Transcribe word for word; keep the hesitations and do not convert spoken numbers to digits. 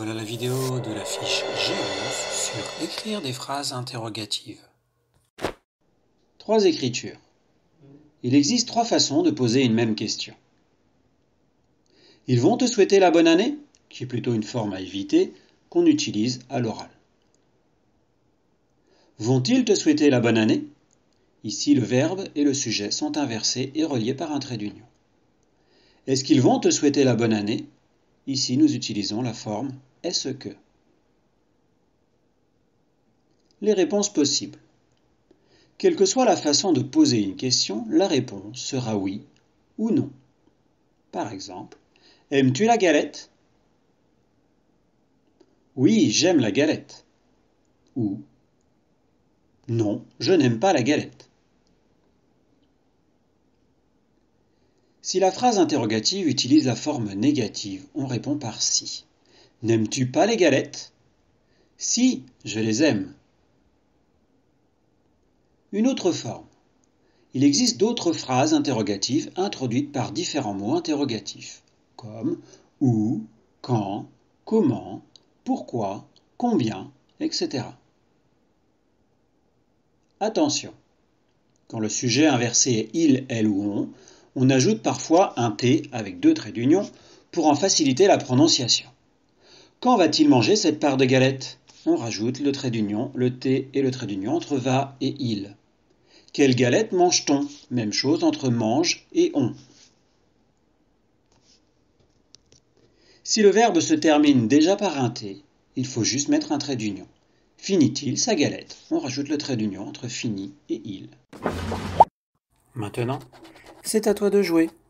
Voilà la vidéo de la fiche G onze sur écrire des phrases interrogatives. Trois écritures. Il existe trois façons de poser une même question. Ils vont te souhaiter la bonne année, qui est plutôt une forme à éviter, qu'on utilise à l'oral. Vont-ils te souhaiter la bonne année? Ici, le verbe et le sujet sont inversés et reliés par un trait d'union. Est-ce qu'ils vont te souhaiter la bonne année? Ici, nous utilisons la forme est-ce que. Les réponses possibles. Quelle que soit la façon de poser une question, la réponse sera oui ou non. Par exemple, aimes-tu la galette? Oui, j'aime la galette. Ou non, je n'aime pas la galette. Si la phrase interrogative utilise la forme négative, on répond par si. N'aimes-tu pas les galettes? Si, je les aime. Une autre forme. Il existe d'autres phrases interrogatives introduites par différents mots interrogatifs, comme où, quand, comment, pourquoi, combien, et cetera. Attention, quand le sujet inversé est il, elle ou on, on ajoute parfois un T avec deux traits d'union pour en faciliter la prononciation. Quand va-t-il manger cette part de galette? On rajoute le trait d'union, le T et le trait d'union entre va et il. Quelle galette mange-t-on? Même chose entre mange et on. Si le verbe se termine déjà par un T, il faut juste mettre un trait d'union. Finit-il sa galette? On rajoute le trait d'union entre fini et il. Maintenant, c'est à toi de jouer.